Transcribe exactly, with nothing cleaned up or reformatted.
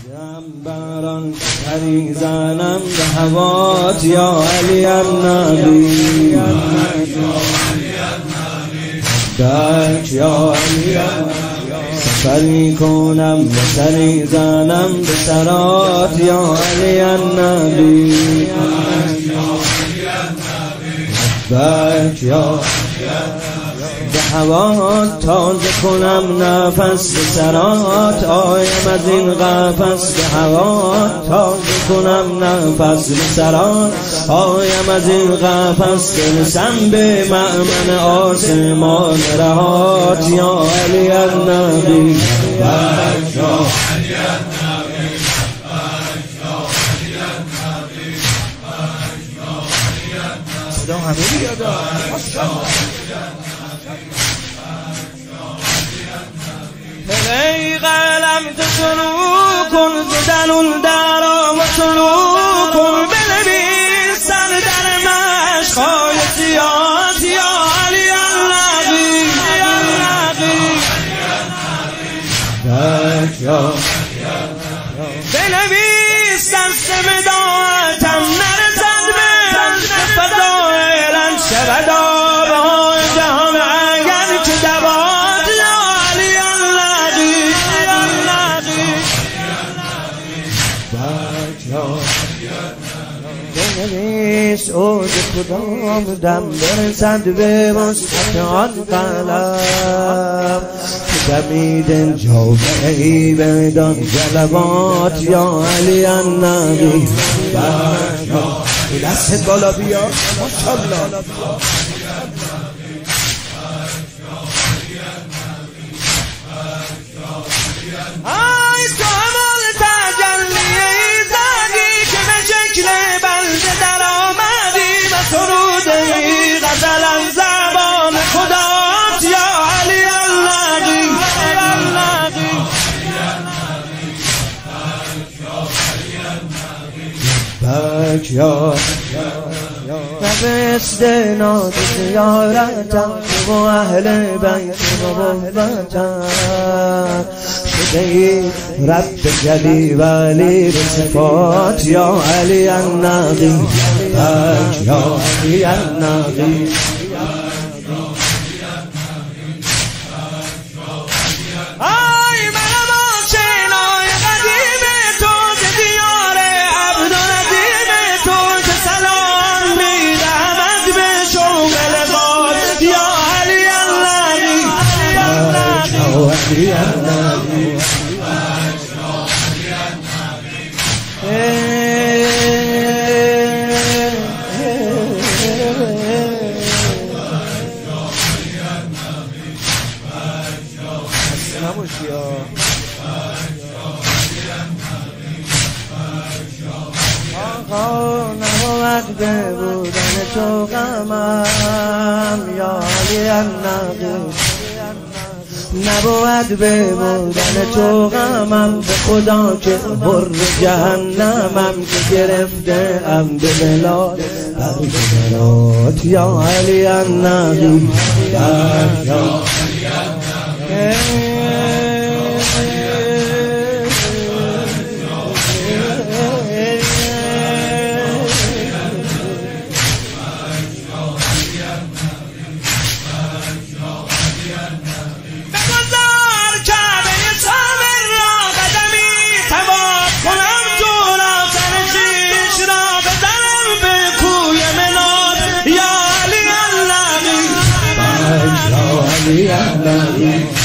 بران سری زنم به هوات یا علی النبی دک یا علی سفری کنم به سری زنم به سرات یا علی النبی دک یا به هوا تازه کنم نفس به سرات آیم از این قفس به هوا تازه کنم نفس به سرات آیم از این قفس برسم به مأمن آسمان رهات یا علی النبی یا علی النبی صدا همه بیادا ای قلم تو شروع کن زدن درا و شروع کن بنویس سر در مشقای سیات یا علی النبی بنویس دست بداعتم نرسد به فضائلا شود آبهای جهان اگر که دوات یا علی النبی بنویس اوج کدام دم برسد به وسعت آن قلم دمید جوهری بدان جلوات یا علی النبی دست بالا بیا ماشاءالله آی تو همال تجلیه زدی که به شکل بنده در آمدی و سرودی غزلم زبان خدات یا علی النبی بک یا و به استناد زیارتم و اهل بیت محبتم شده ای رب جلی ولی به صفات یا علی النبی بک یا علی النبی نبود به بودن تو غمم یا علی النبی نبود به بودن تو غمم به خدا که بر جهنمم که گرفته ام به بلاد بر بلاد یا علی النبی یا علی النبی Yeah,